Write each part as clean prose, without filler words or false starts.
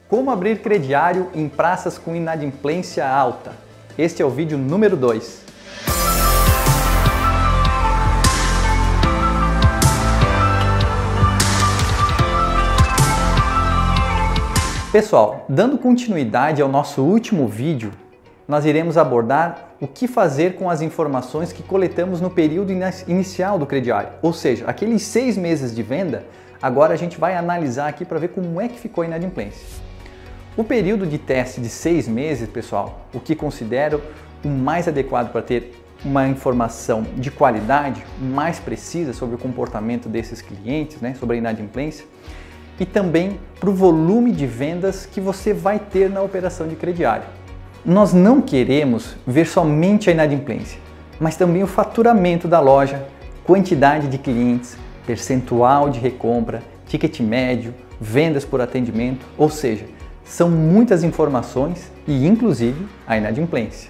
Como abrir crediário em praças com inadimplência alta. Este é o vídeo número 2. Pessoal, dando continuidade ao nosso último vídeo, nós iremos abordar o que fazer com as informações que coletamos no período inicial do crediário. Ou seja, aqueles 6 meses de venda, agora a gente vai analisar aqui para ver como é que ficou a inadimplência. O período de teste de 6 meses, pessoal, o que considero o mais adequado para ter uma informação de qualidade, mais precisa sobre o comportamento desses clientes, sobre a inadimplência, e também para o volume de vendas que você vai ter na operação de crediário. Nós não queremos ver somente a inadimplência, mas também o faturamento da loja, quantidade de clientes, percentual de recompra, ticket médio, vendas por atendimento, ou seja, são muitas informações e inclusive a inadimplência.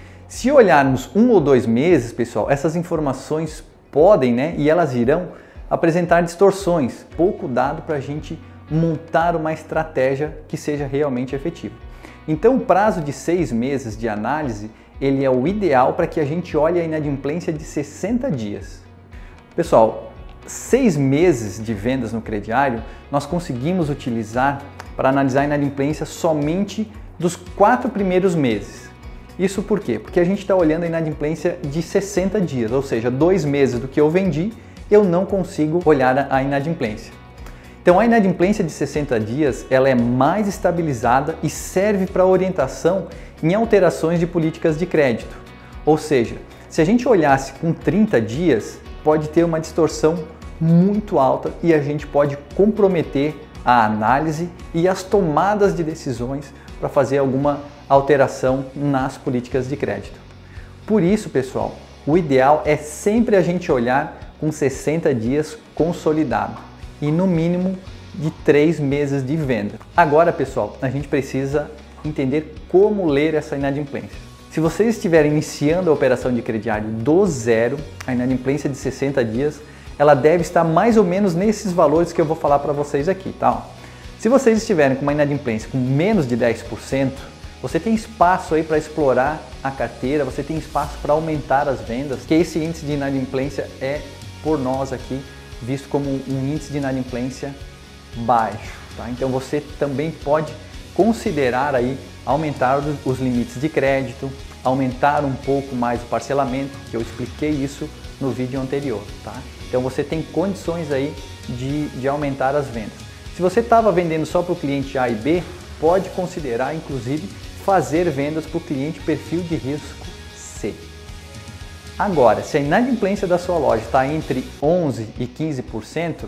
Se olharmos 1 ou 2 meses, pessoal, essas informações podem e elas irão apresentar distorções, pouco dado para a gente montar uma estratégia que seja realmente efetiva. Então o prazo de 6 meses de análise, ele é o ideal para que a gente olhe a inadimplência de 60 dias. Pessoal, 6 meses de vendas no crediário, nós conseguimos utilizar para analisar a inadimplência somente dos 4 primeiros meses. Isso por quê? Porque a gente está olhando a inadimplência de 60 dias, ou seja, 2 meses do que eu vendi, eu não consigo olhar a inadimplência. Então a inadimplência de 60 dias ela é mais estabilizada e serve para orientação em alterações de políticas de crédito. Ou seja, se a gente olhasse com 30 dias, pode ter uma distorção muito alta e a gente pode comprometer a análise e as tomadas de decisões para fazer alguma alteração nas políticas de crédito. Por isso, pessoal, o ideal é sempre a gente olhar com 60 dias consolidado e no mínimo de 3 meses de venda. Agora, pessoal, a gente precisa entender como ler essa inadimplência. Se vocês estiverem iniciando a operação de crediário do zero, a inadimplência de 60 dias, ela deve estar mais ou menos nesses valores que eu vou falar para vocês aqui, tá? Se vocês estiverem com uma inadimplência com menos de 10%, você tem espaço aí para explorar a carteira, você tem espaço para aumentar as vendas, que esse índice de inadimplência é por nós aqui visto como um índice de inadimplência baixo, tá? Então você também pode considerar aí aumentar os limites de crédito, aumentar um pouco mais o parcelamento, que eu expliquei isso no vídeo anterior, tá? Então você tem condições aí de aumentar as vendas. Se você estava vendendo só para o cliente A e B, pode considerar inclusive fazer vendas para o cliente perfil de risco C. Agora, se a inadimplência da sua loja está entre 11% e 15%,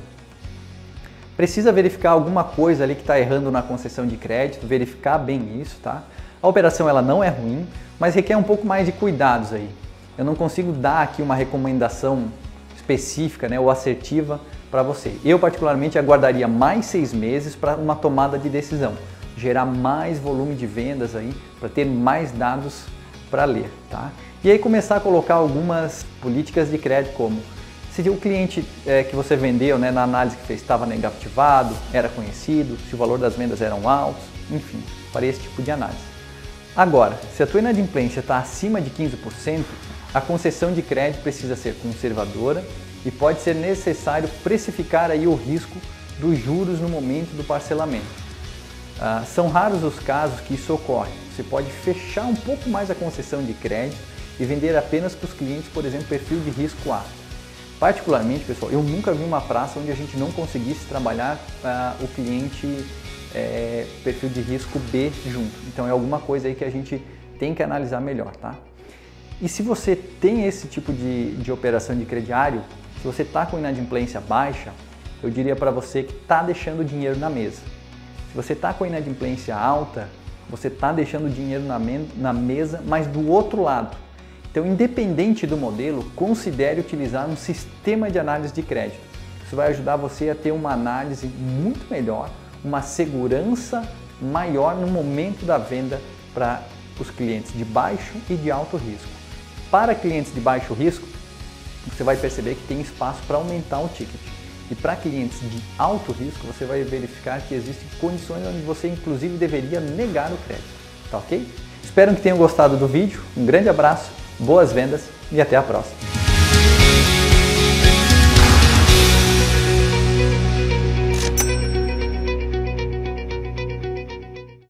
precisa verificar alguma coisa ali que está errando na concessão de crédito, verificar bem isso, tá? A operação ela não é ruim, mas requer um pouco mais de cuidados aí. Eu não consigo dar aqui uma recomendação específica ou assertiva para você. Eu particularmente aguardaria mais 6 meses para uma tomada de decisão, gerar mais volume de vendas aí, para ter mais dados para ler, tá? E aí começar a colocar algumas políticas de crédito, como se o cliente que você vendeu na análise que fez estava negativado, era conhecido, se o valor das vendas eram altos, enfim, para esse tipo de análise. Agora, se a tua inadimplência está acima de 15%, a concessão de crédito precisa ser conservadora e pode ser necessário precificar aí o risco dos juros no momento do parcelamento. São raros os casos que isso ocorre. Você pode fechar um pouco mais a concessão de crédito e vender apenas para os clientes, por exemplo, perfil de risco A. Particularmente, pessoal, eu nunca vi uma praça onde a gente não conseguisse trabalhar o cliente perfil de risco B junto. Então é alguma coisa aí que a gente tem que analisar melhor, tá? E se você tem esse tipo de operação de crediário, se você está com inadimplência baixa, eu diria para você que está deixando dinheiro na mesa. Se você está com inadimplência alta, você está deixando dinheiro na mesa, mas do outro lado. Então, independente do modelo, considere utilizar um sistema de análise de crédito. Isso vai ajudar você a ter uma análise muito melhor, uma segurança maior no momento da venda para os clientes de baixo e de alto risco. Para clientes de baixo risco, você vai perceber que tem espaço para aumentar o ticket. E para clientes de alto risco, você vai verificar que existem condições onde você inclusive deveria negar o crédito, tá ok? Espero que tenham gostado do vídeo, um grande abraço, boas vendas e até a próxima!